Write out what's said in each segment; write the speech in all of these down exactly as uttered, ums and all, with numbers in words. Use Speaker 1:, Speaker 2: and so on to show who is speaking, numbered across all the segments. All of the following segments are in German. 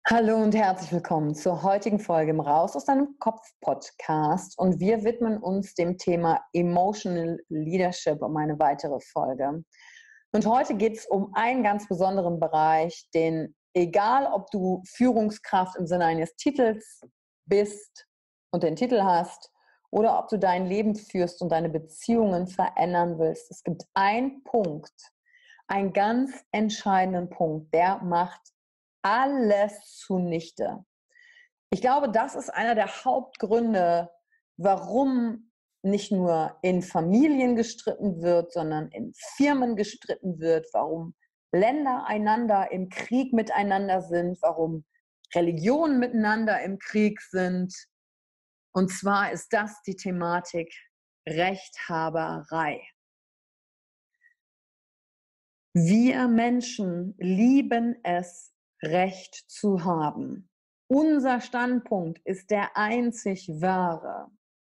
Speaker 1: Hallo und herzlich willkommen zur heutigen Folge im Raus aus deinem Kopf Podcast, und wir widmen uns dem Thema Emotional Leadership um eine weitere Folge. Und heute geht es um einen ganz besonderen Bereich, den, egal ob du Führungskraft im Sinne eines Titels bist und den Titel hast, oder ob du dein Leben führst und deine Beziehungen verändern willst, es gibt einen Punkt, einen ganz entscheidenden Punkt, der macht alles zunichte. Ich glaube, das ist einer der Hauptgründe, warum nicht nur in Familien gestritten wird, sondern in Firmen gestritten wird, warum Länder einander im Krieg miteinander sind, warum Religionen miteinander im Krieg sind. Und zwar ist das die Thematik Rechthaberei. Wir Menschen lieben es, Recht zu haben. Unser Standpunkt ist der einzig wahre.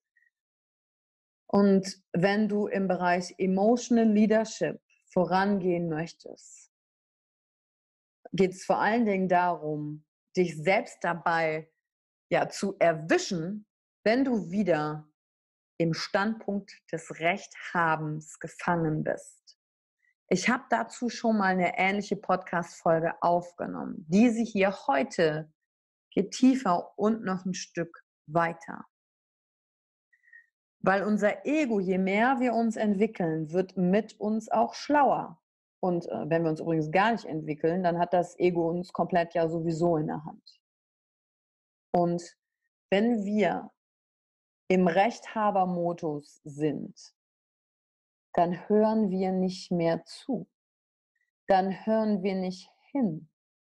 Speaker 1: Und wenn du im Bereich Emotional Leadership vorangehen möchtest, geht es vor allen Dingen darum, dich selbst dabei ja, zu erwischen, wenn du wieder im Standpunkt des Rechthabens gefangen bist. Ich habe dazu schon mal eine ähnliche Podcast-Folge aufgenommen. Diese hier heute geht tiefer und noch ein Stück weiter. Weil unser Ego, je mehr wir uns entwickeln, wird mit uns auch schlauer. Und äh, wenn wir uns übrigens gar nicht entwickeln, dann hat das Ego uns komplett ja sowieso in der Hand. Und wenn wir im Rechthabermodus sind, dann hören wir nicht mehr zu. Dann hören wir nicht hin.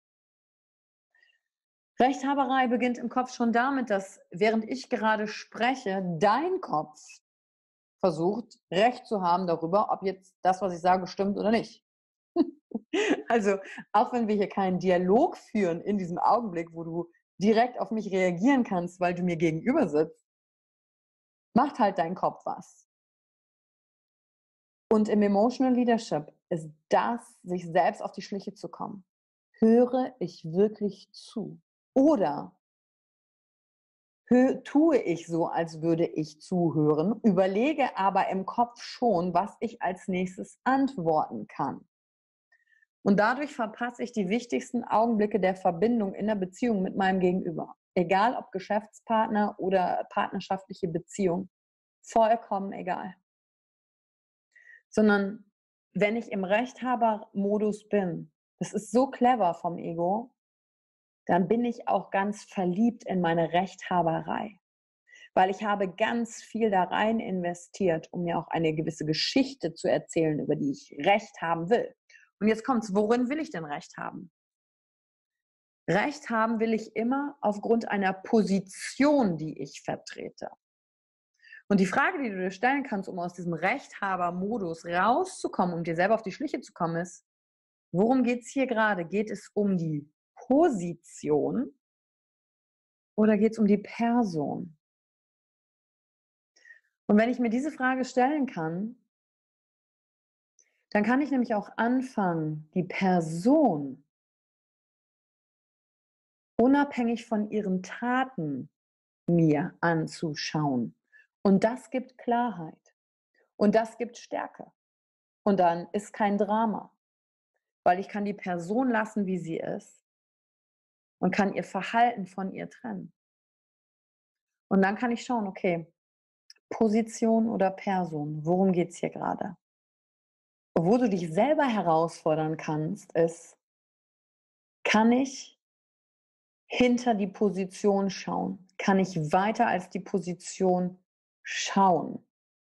Speaker 1: Rechthaberei beginnt im Kopf schon damit, dass während ich gerade spreche, dein Kopf versucht, Recht zu haben darüber, ob jetzt das, was ich sage, stimmt oder nicht. Also, auch wenn wir hier keinen Dialog führen in diesem Augenblick, wo du direkt auf mich reagieren kannst, weil du mir gegenüber sitzt, macht halt dein Kopf was. Und im Emotional Leadership ist das, sich selbst auf die Schliche zu kommen. Höre ich wirklich zu? Oder tue ich so, als würde ich zuhören, überlege aber im Kopf schon, was ich als nächstes antworten kann. Und dadurch verpasse ich die wichtigsten Augenblicke der Verbindung in der Beziehung mit meinem Gegenüber. Egal ob Geschäftspartner oder partnerschaftliche Beziehung. Vollkommen egal. Sondern wenn ich im Rechthabermodus bin, das ist so clever vom Ego, dann bin ich auch ganz verliebt in meine Rechthaberei. Weil ich habe ganz viel da rein investiert, um mir auch eine gewisse Geschichte zu erzählen, über die ich Recht haben will. Und jetzt kommt's, worin will ich denn Recht haben? Recht haben will ich immer aufgrund einer Position, die ich vertrete. Und die Frage, die du dir stellen kannst, um aus diesem Rechthabermodus rauszukommen, um dir selber auf die Schliche zu kommen, ist, worum geht es hier gerade? Geht es um die Position oder geht es um die Person? Und wenn ich mir diese Frage stellen kann, dann kann ich nämlich auch anfangen, die Person unabhängig von ihren Taten mir anzuschauen. Und das gibt Klarheit. Und das gibt Stärke. Und dann ist kein Drama. Weil ich kann die Person lassen, wie sie ist. Und kann ihr Verhalten von ihr trennen. Und dann kann ich schauen, okay, Position oder Person, worum geht es hier gerade? Wo du dich selber herausfordern kannst, ist, kann ich hinter die Position schauen? Kann ich weiter als die Position schauen?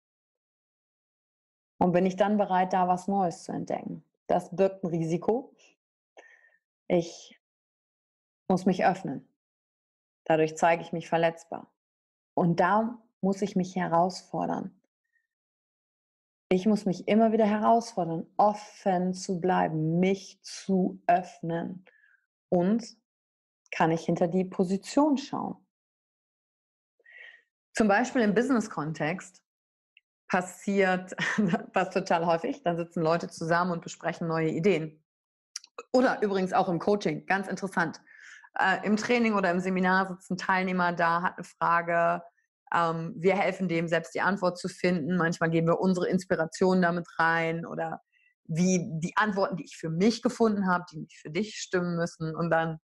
Speaker 1: Und bin ich dann bereit, da was Neues zu entdecken? Das birgt ein Risiko. Ich muss mich öffnen. Dadurch zeige ich mich verletzbar. Und da muss ich mich herausfordern. Ich muss mich immer wieder herausfordern, offen zu bleiben, mich zu öffnen. Und kann ich hinter die Position schauen? Zum Beispiel im Business-Kontext passiert was total häufig. Dann sitzen Leute zusammen und besprechen neue Ideen. Oder übrigens auch im Coaching, ganz interessant. äh, im Training oder im Seminar sitzt ein Teilnehmer da, hat eine Frage. Ähm, wir helfen dem, selbst die Antwort zu finden. Manchmal geben wir unsere Inspiration damit rein oder wie die Antworten, die ich für mich gefunden habe, die nicht für dich stimmen müssen. Und dann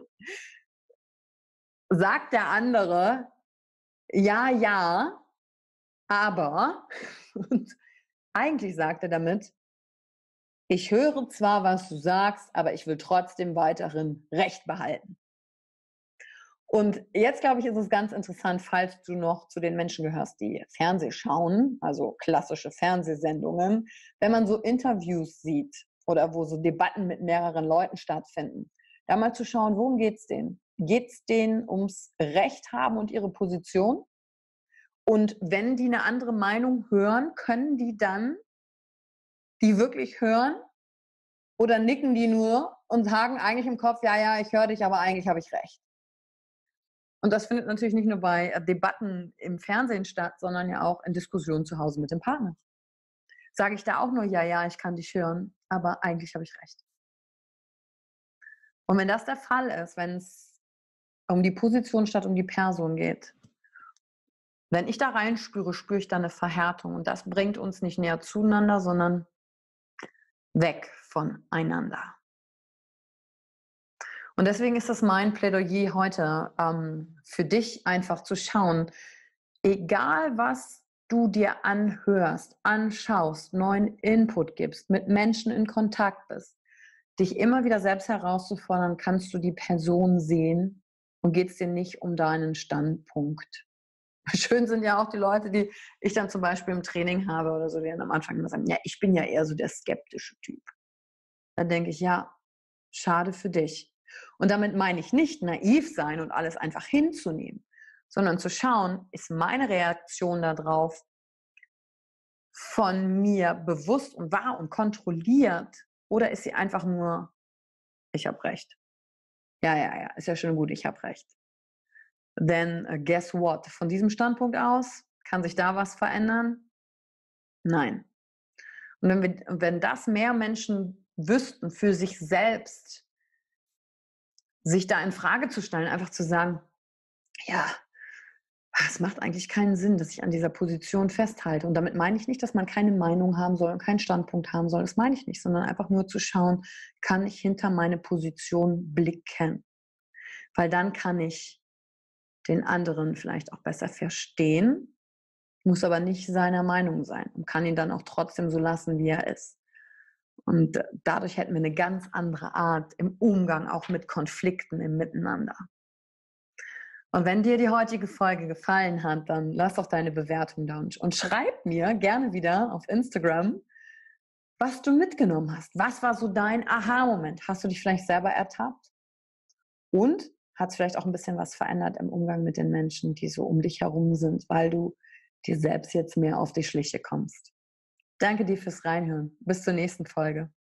Speaker 1: sagt der andere, ja, ja, aber, und eigentlich sagt er damit, ich höre zwar, was du sagst, aber ich will trotzdem weiterhin Recht behalten. Und jetzt, glaube ich, ist es ganz interessant, falls du noch zu den Menschen gehörst, die Fernseh schauen, also klassische Fernsehsendungen, wenn man so Interviews sieht oder wo so Debatten mit mehreren Leuten stattfinden, da mal zu schauen, worum geht es denen? Geht es denen ums Recht haben und ihre Position? Und wenn die eine andere Meinung hören, können die dann die wirklich hören oder nicken die nur und sagen eigentlich im Kopf, ja, ja, ich höre dich, aber eigentlich habe ich recht. Und das findet natürlich nicht nur bei Debatten im Fernsehen statt, sondern ja auch in Diskussionen zu Hause mit dem Partner. Sage ich da auch nur, ja, ja, ich kann dich hören, aber eigentlich habe ich recht. Und wenn das der Fall ist, wenn es um die Position statt um die Person geht, wenn ich da reinspüre, spüre ich da eine Verhärtung. Und das bringt uns nicht näher zueinander, sondern weg voneinander. Und deswegen ist das mein Plädoyer heute, ähm, für dich einfach zu schauen, egal was du dir anhörst, anschaust, neuen Input gibst, mit Menschen in Kontakt bist, dich immer wieder selbst herauszufordern, kannst du die Person sehen und geht es dir nicht um deinen Standpunkt. Schön sind ja auch die Leute, die ich dann zum Beispiel im Training habe oder so, die dann am Anfang immer sagen, ja, ich bin ja eher so der skeptische Typ. Da denke ich, ja, schade für dich. Und damit meine ich nicht naiv sein und alles einfach hinzunehmen, sondern zu schauen, ist meine Reaktion darauf von mir bewusst und wahr und kontrolliert oder ist sie einfach nur, ich habe recht. Ja, ja, ja, ist ja schön gut, ich habe recht. Denn uh, guess what? Von diesem Standpunkt aus, kann sich da was verändern? Nein. Und wenn, wir, wenn das mehr Menschen wüssten für sich selbst, sich da in Frage zu stellen, einfach zu sagen, ja, es macht eigentlich keinen Sinn, dass ich an dieser Position festhalte. Und damit meine ich nicht, dass man keine Meinung haben soll und keinen Standpunkt haben soll. Das meine ich nicht, sondern einfach nur zu schauen, kann ich hinter meine Position blicken? Weil dann kann ich den anderen vielleicht auch besser verstehen, muss aber nicht seiner Meinung sein und kann ihn dann auch trotzdem so lassen, wie er ist. Und dadurch hätten wir eine ganz andere Art im Umgang auch mit Konflikten im Miteinander. Und wenn dir die heutige Folge gefallen hat, dann lass doch deine Bewertung da und schreib mir gerne wieder auf Instagram, was du mitgenommen hast. Was war so dein Aha-Moment? Hast du dich vielleicht selber ertappt? Und hat es vielleicht auch ein bisschen was verändert im Umgang mit den Menschen, die so um dich herum sind, weil du dir selbst jetzt mehr auf die Schliche kommst? Danke dir fürs Reinhören. Bis zur nächsten Folge.